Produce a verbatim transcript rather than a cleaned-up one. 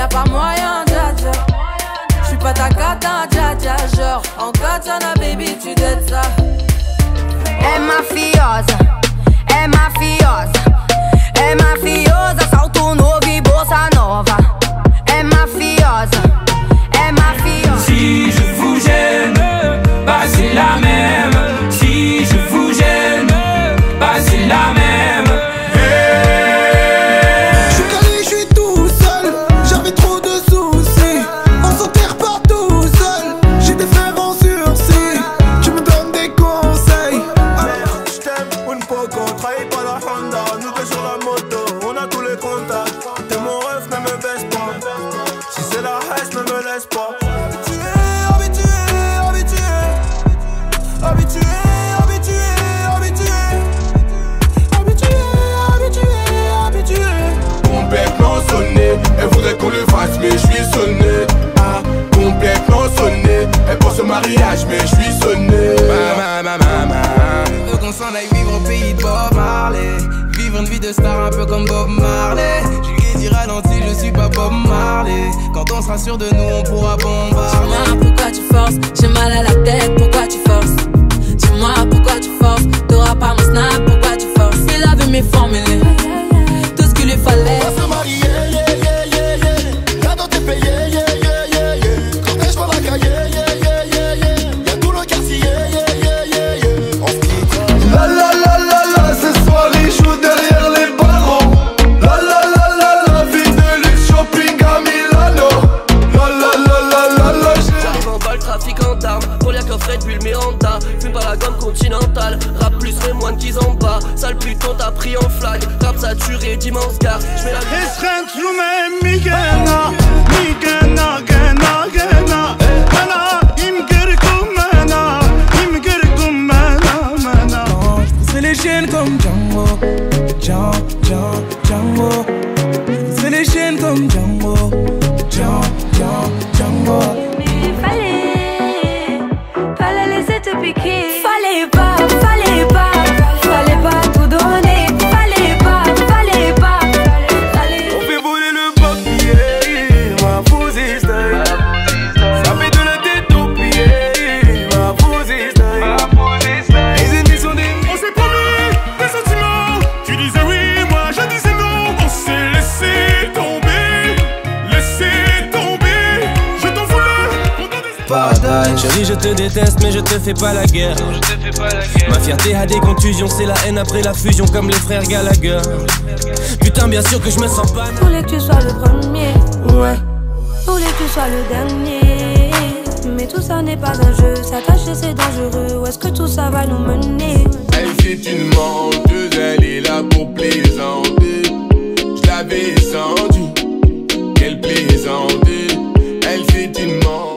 pas moyen, dja dja. J'suis pas ta cata, dja dja. Genre, en katana, baby, tu dettes ça. É mafiosa, é mafiosa, é mafiosa, salto novo e bolsa nova. É mafiosa, é mafiosa. Si je vous gêne, bah c'est la même. Si je vous gêne, bah c'est la même. Je suis calé, je suis tout seul. J'avais trop de soucis. On s'enterre pas tout seul. J'ai des frères en sursis. Tu me donnes des conseils. Je t'aime, une poco. Trahis pas la Honda. Nous deux sur la moto. On a tous les contacts. T'es mon ref, ne me baisse pas. Si c'est la haine, ne me laisse pas. Habitué, habitué, habitué. Habitué, habitué, habitué. Habitué, habitué, habitué. Complètement sonné, elle voudrait qu'on le fasse mais je suis sonné. Ah, complètement sonné, elle pense au mariage mais je suis sonné. Mama, mama, mama. Faut qu'on s'en aille vivre au pays de Bob Marley. Vivre une vie de star un peu comme Bob Marley. Je lui ai dit ralenti, je suis pas Bob Marley. Quand on sera sûr de nous, on pourra bombarder. Dis-moi pourquoi tu forces, j'ai mal à la tête, pourquoi tu forces? Dis-moi pourquoi tu forces, t'auras pas mon snap, pourquoi tu forces? Il avait mes formulés, tout ce qu'il lui fallait. On va se marier, yeah, yeah, yeah, yeah. Cadeau t'es payé, yeah, yeah, yeah, yeah. Cortège pour la cahier, yeah, yeah, yeah, yeah. Y'a tout le quartier, yeah, yeah, yeah, yeah, yeah. On se quitte. La la la la la, ce soir il joue derrière les barreaux. La la la la la, vie de luxe shopping à Milano. La la la la la la, j'arrive en balle, trafic en d'armes. Pour les coffrets de bulle Miranda. Fume pas la gomme continentale. Rap plus les moines qu'ils en bas. Sale putain t'as pris en flag. Rap saturé d'immense gare. J'mets la اسخنت ميكانا ميكانا كانا كانا انا يمكركم انا يمكركم انا انا. C'est les chaînes comme Django, Django, Django, Django. C'est les chaînes comme Django, Django, Django, Django. Mais fallait, fallait laisser te piquer. Fallait pas, fallait pas, fallait pas tout donner. Fallait pas, fallait pas, fallait. On fait voler le papier, ma fusée style. Ça fait de la tête au pied, ma fusée style. Les ennemis sont des... On s'est promis des sentiments. Tu disais oui, moi je disais non. On s'est laissé tomber, laissé tomber. Je t'en voulais. Pardon, chérie, je te déteste, mais je te fais pas la guerre. Ma fierté a des contusions, c'est la haine après la fusion, comme les frères Gallagher. Putain, bien sûr que je me sens pas. Voulais que tu sois le premier, Ouais. voulais que tu sois le dernier. Mais tout ça n'est pas un jeu, s'attacher c'est dangereux. Où est-ce que tout ça va nous mener? Elle c'est une menteuse, elle est là pour plaisanter. Je l'avais senti, qu'elle plaisantait. Elle c'est une menteuse.